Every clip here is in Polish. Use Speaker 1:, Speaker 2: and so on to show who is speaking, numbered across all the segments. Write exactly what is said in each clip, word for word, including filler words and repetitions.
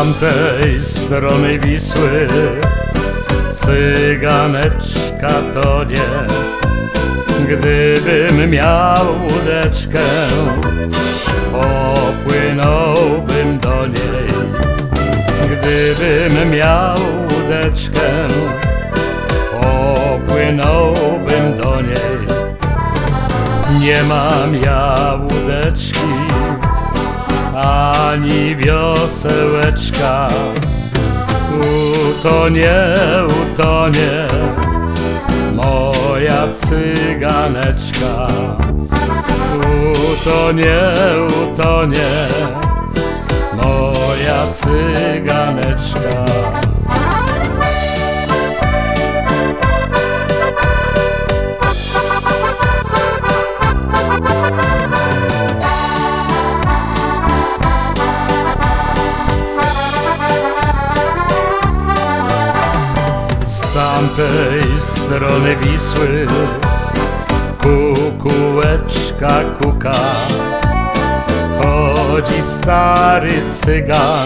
Speaker 1: tamtej strony Wisły cyganeczka to nie. Gdybym miał łódeczkę, popłynąłbym do niej. Gdybym miał łódeczkę, popłynąłbym do niej. Nie mam ja łódeczki, ani wiosełeczka. Utonie, utonie moja cyganeczka. Utonie, utonie moja cyganeczka. Z tamtej strony Wisły kukułeczka kuka. Chodzi stary cygan,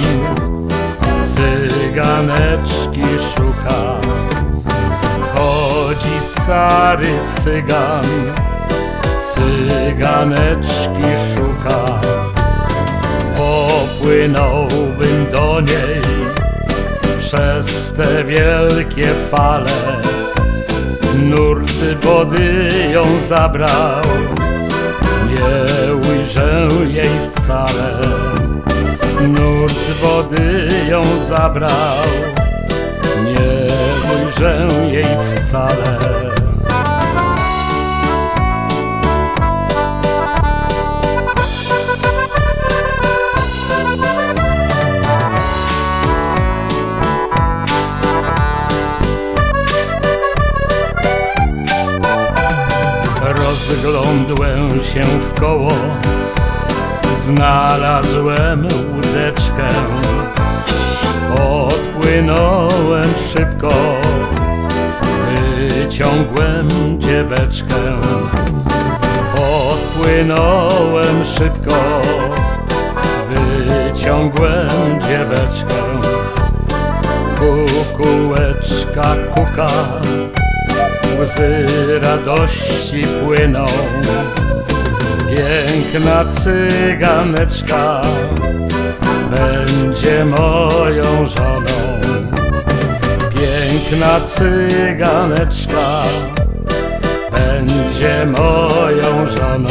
Speaker 1: cyganeczki szuka. Chodzi stary cygan, cyganeczki szuka. Popłynąłbym do niej przez te wielkie fale. Nurt wody ją zabrał, nie ujrzę jej wcale. Nurt wody ją zabrał, nie ujrzę jej wcale. Rozglądłem się w koło, znalazłem łódeczkę. Odpłynąłem szybko, wyciągłem dzieweczkę. Odpłynąłem szybko, wyciągłem dzieweczkę. Kukułeczka kuka, łzy radości płyną. Piękna cyganeczka będzie moją żoną. Piękna cyganeczka będzie moją żoną.